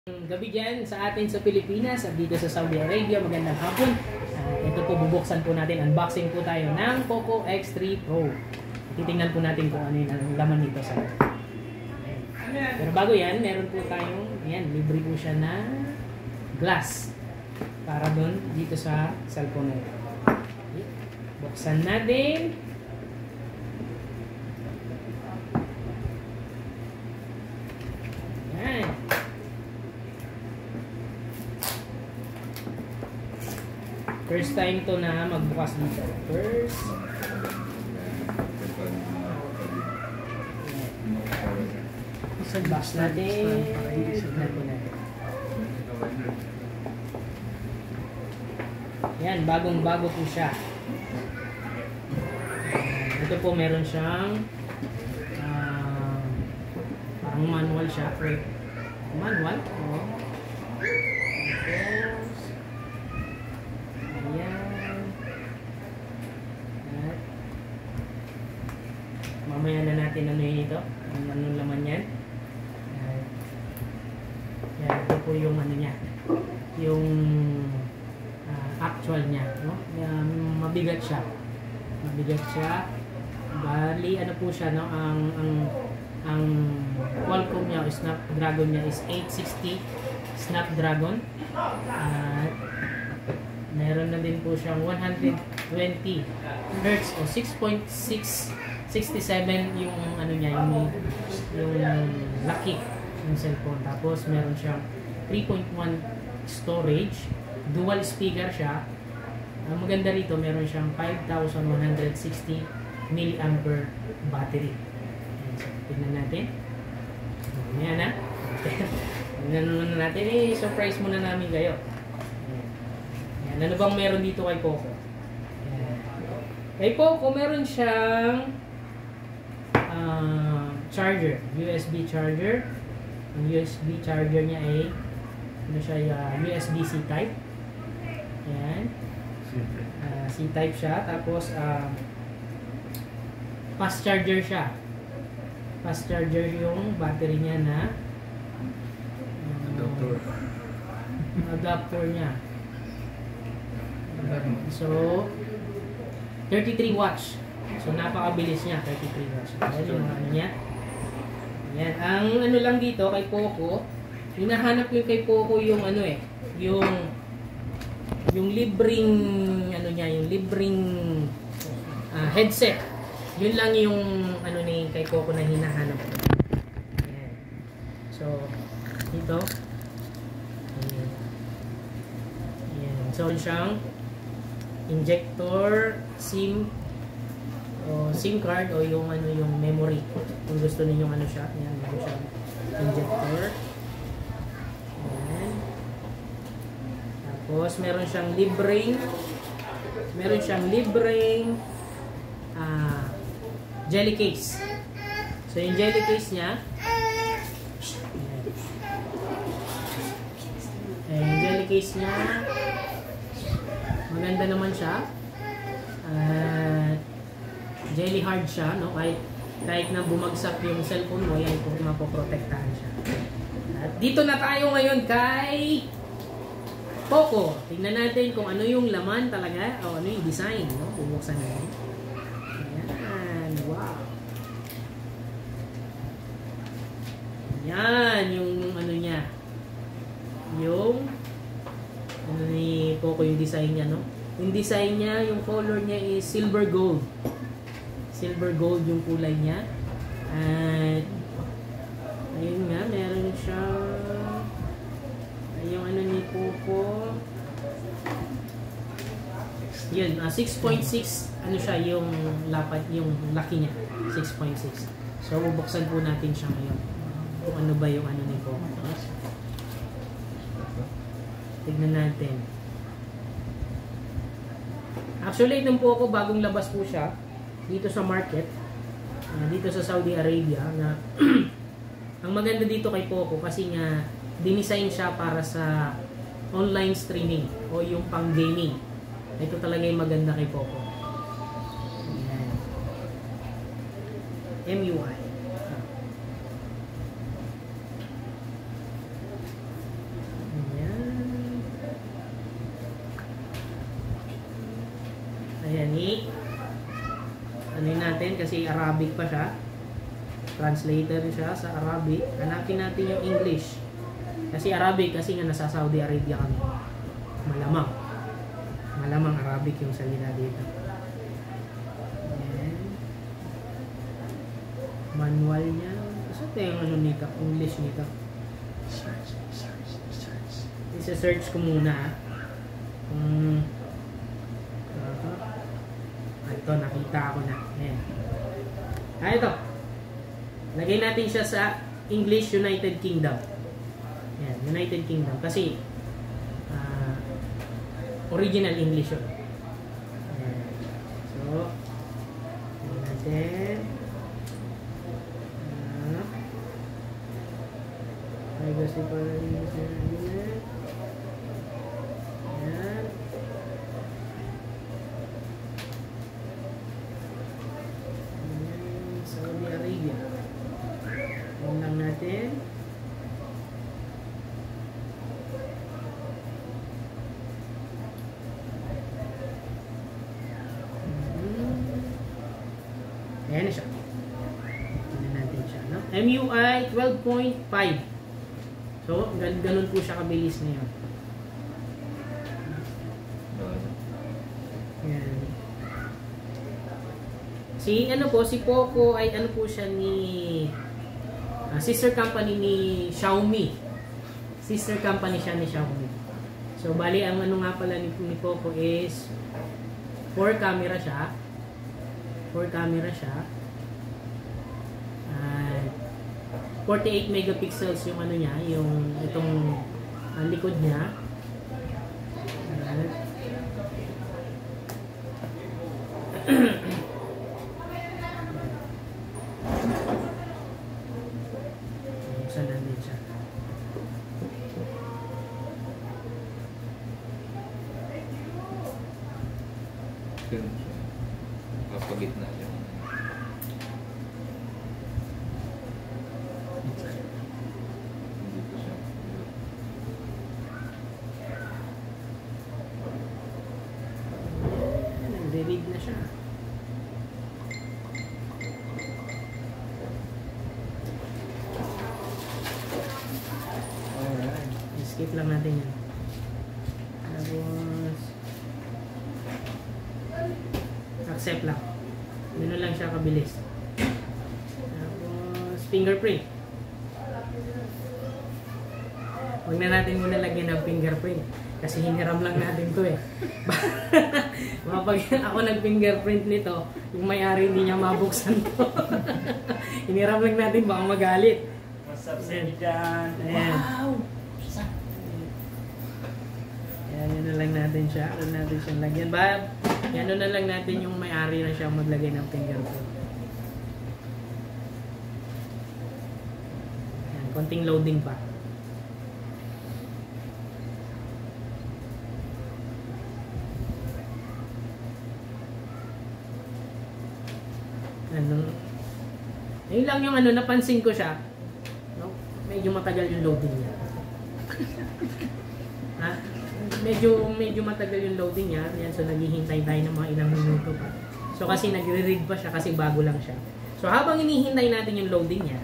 Gabi dyan sa atin sa Pilipinas at dito sa Saudi Arabia. Magandang hapon. Ito po, bubuksan po natin, unboxing po tayo ng Poco X3 Pro. Titingnan po natin kung ano yung laman nito sa Pero bago yan, meron po tayong, yan, libre po siya na glass para doon dito sa cellphone na ito. Buksan natin. Yan. First time to na magbukas dito. First. Box natin. Tignan po natin. Yan, bagong-bago po siya. Ito po meron siyang parang manual siya. Manual? Oo. Mamaya na natin ano yun ito, anong laman yan. Yan, ito po yung ano niya, yung actual niya, no? Mabigat siya. Bali ano po siya, no? Ang Qualcomm niya, Snapdragon niya is 860 Snapdragon. At meron na din po siyang 120 Hz o 6.67 yung ano niya, yung laki ng cellphone. Tapos meron siyang 3.1 storage, dual speaker siya. Ang maganda rito, meron siyang 5,160 mAh battery. So, tingnan natin. Ayan na. Tingnan muna natin. Surprise muna namin kayo. Ayan. Ano bang meron dito kay Poco? Ayan. Kay Poco, meron siyang charger, USB charger. Ang USB charger niya ay ano siya, USB-C type. Ayan. C-type siya. Tapos fast charger siya. Fast charger yung battery niya na adapter niya. So 33 watts. So napakabilis niya, 33 watts. Ayan yung ano niya. Ayan. Ang ano lang dito kay Poco, hinahanap yung kay Poco yung ano yung libreng ano niya, yung libreng headset. Yun lang yung ano ni kay Poco na hinahanap. Ayan. So dito. Ayan. So siyang injector, SIM card o yung ano, yung memory. Kung gusto niyo ano siya, yan, meron siyang injector. Ayan. Tapos meron siyang libreng jelly case. So yung jelly case niya, yung jelly case niya maganda naman siya. Jelly hard siya, no? Kahit na bumagsak yung cellphone mo, yan kung mapoprotektahan siya. At dito na tayo ngayon kay Poco. Tingnan natin kung ano yung laman talaga o ano yung design, no? Bubuksan natin. Ayan, wow. Yan yung ano niya. Yung ano ni Poco yung design niya, no? Yung design niya, yung color niya is silver gold. Silver gold yung kulay niya. At ayun nga, meron siya yung ano ni Poco. Yun, 6.6 ano siya yung lapat, yung laki niya. 6.6. So bubuksan po natin siya ngayon. Kung ano ba yung ano ni Poco. Tignan natin. Actually, itong Poco, bagong labas po siya dito sa market, dito sa Saudi Arabia, na ang maganda dito kay Poco kasi nga dinisign siya para sa online streaming o yung pang gaming. Ito talaga yung maganda kay Poco. Ayan. MUI. Ayan, ano natin kasi Arabic pa siya. Translator siya sa Arabic. Hanapin natin yung English. Kasi Arabic, kasi nga nasa Saudi Arabia kami. Malamang. Malamang Arabic yung salita dito. Ayan. Manual niya. Kasi ito yung ano nito, English nito. Isa-search ko muna. Ito, nakita ako na. Ayan. Ito. Lagay natin siya sa English United Kingdom. Ayan, United Kingdom. Kasi original English yun. Ayan. So, lagay natin. Privacy para Ayan. Saudi Arabia. Ayan lang natin. Ayan na siya. Ayan natin siya. No? MUI 12.5. So, ganun po siya kabilis ngayon. Ayan. Si Poco ay ano po siya ni sister company ni Xiaomi. Sister company siya ni Xiaomi. So, bali ang ano nga pala ni Poco is 4 camera siya. 4 camera siya. 48 megapixels yung ano niya, yung itong likod niya. Buksan natin siya. Kapagitna siya. Nagre-read na siya. Alright. Skip lang natin yan. Tapos accept lang. Ganun lang siya kabilis. Tapos fingerprint. Huwag na natin muna lagyan ng fingerprint. Kasi hiniram lang natin to eh. Pag ako nag-fingerprint nito, yung may-ari hindi niya mabuksan to. Hiniram lang natin, baka magalit. What's up, Sandy dyan? Wow! Ayan, yun na lang natin siya. Huwag natin siyang lagyan. Yan na lang natin yung may-ari na siya maglagay ng fingerprint. Ayan, konting loading pa. Yun lang yung ano, napansin ko siya. No? Medyo matagal yung loading niya. Ha? Medyo matagal yung loading niya. Yan, so naghihintay tayo ng mga ilang minuto pa. So kasi nagre-read pa siya kasi bago lang siya. So habang inihintay natin yung loading niya,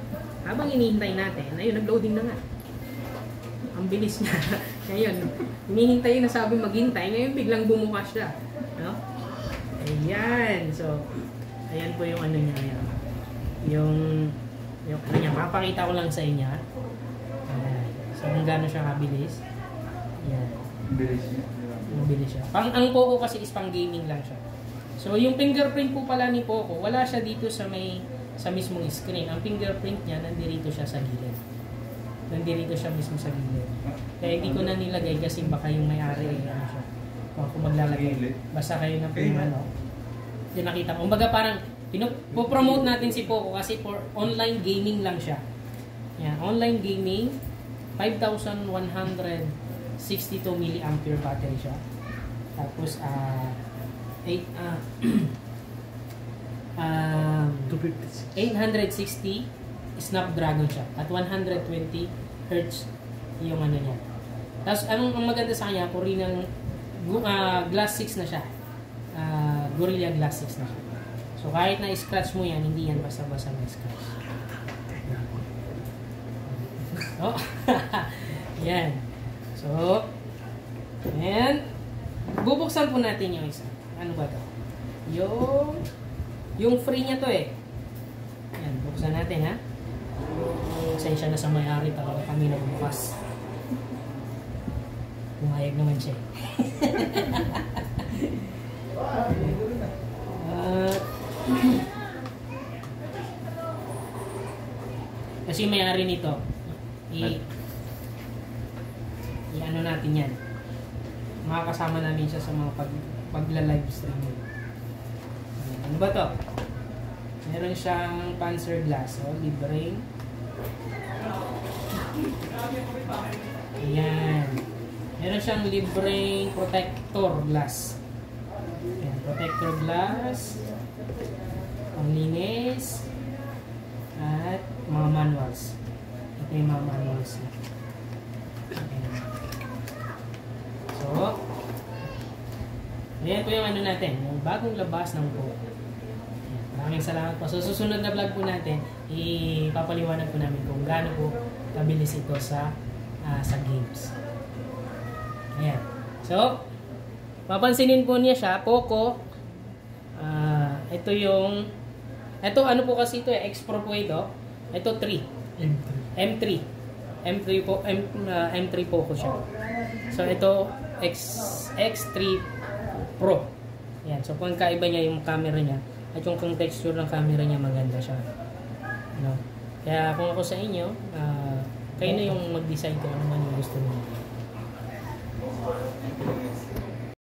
ayun, nag-loading na nga. Ang bilis niya. Ngayon, hinihintay na sabi maghintay, ngayon biglang bumukas siya. No? Ayan. So, ayan po yung ano niya ngayon. Yung ano niya, papakita ko lang sa inyo. Ayan. So, kung gano'n siya kabilis. Ayan. Bilis siya. Ang Poco kasi is pang gaming lang siya. So, yung fingerprint po pala ni Poco, wala siya dito sa mismong screen. Ang fingerprint niya, nandito siya sa gilid. Nandito siya mismo sa gilid. Kaya hindi ko na nilagay kasi baka yung may-ari ano siya. Kung maglalagay. Basta kayo na po yung ano. Yung nakita ko. Kumbaga parang po-promote natin si Poco kasi for online gaming lang siya. Yan, online gaming, 5,162 mAh battery siya. Tapos 860 Snapdragon siya at 120 Hz yung ano niya. Tapos ang maganda sa kanya, Korean glass 6 na siya. Gorilla Glass 6 na. So kahit na scratch mo yan, hindi yan basta-basta na scratch. Oh. Yan. So, and bubuksan po natin yung isa. Ano ba to? Yung free niya to eh. Yan, buksan natin ha. Pasensya na sa may-ari, talaga kami nagbukas. Pumayag naman siya. Kasi may-ari nito, i-ano natin yan. Makakasama namin siya sa mga pagla-live streaming. Ano ba to? Meron siyang Panzer glass, libre. Ayan. Meron siyang libreng protector glass. Ayan, protector glass, panglinis, at mga manuals. Ito yung mga manuals. Ayan. So, ayan po yung ano natin, yung bagong labas ng Go. Maraming salamat po. So, susunod na vlog po natin, ipapaliwanag po namin kung gaano po kabilis ito sa games. Ayan. So, papansinin po niya siya, Poco. Ito yung, ito ano po kasi ito X Pro po ito. Ito 3. M3. M3 po, M3 Poco siya. So, ito X3 Pro. Ayan. So, kung kaiba niya yung camera niya, at yung texture ng camera niya maganda siya. No? Kaya kung ako sa inyo, kayo na yung mag-decide kung ano man yung gusto niyo.